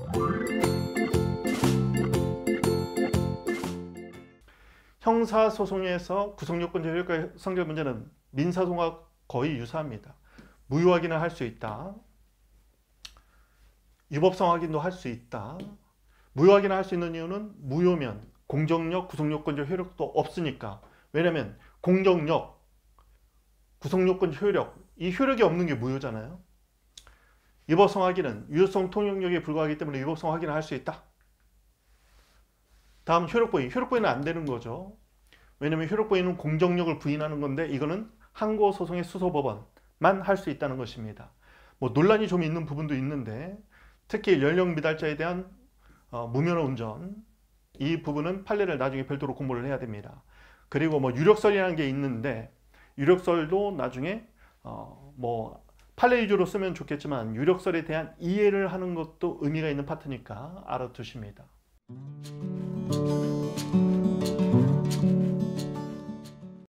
형사소송에서 구성요건제 효력과 성질 문제는 민사소송과 거의 유사합니다. 무효 확인을 할 수 있다. 유법성 확인도 할 수 있다. 무효 확인을 할 수 있는 이유는 무효면 공정력, 구성요건적 효력도 없으니까. 왜냐면 공정력, 구성요건적 효력, 이 효력이 없는 게 무효잖아요. 유법성 확인은 유효성 통용력에 불과하기 때문에 유법성 확인을 할 수 있다. 다음 효력부인. 효력부인은 안 되는 거죠. 왜냐면 효력부인은 공정력을 부인하는 건데 이거는 항고소송의 수소법원만 할 수 있다는 것입니다. 뭐 논란이 좀 있는 부분도 있는데 특히 연령 미달자에 대한 무면허 운전, 이 부분은 판례를 나중에 별도로 공부를 해야 됩니다. 그리고 뭐 유력설이라는 게 있는데 유력설도 나중에 뭐 판례 위주로 쓰면 좋겠지만 유력설에 대한 이해를 하는 것도 의미가 있는 파트니까 알아두십니다.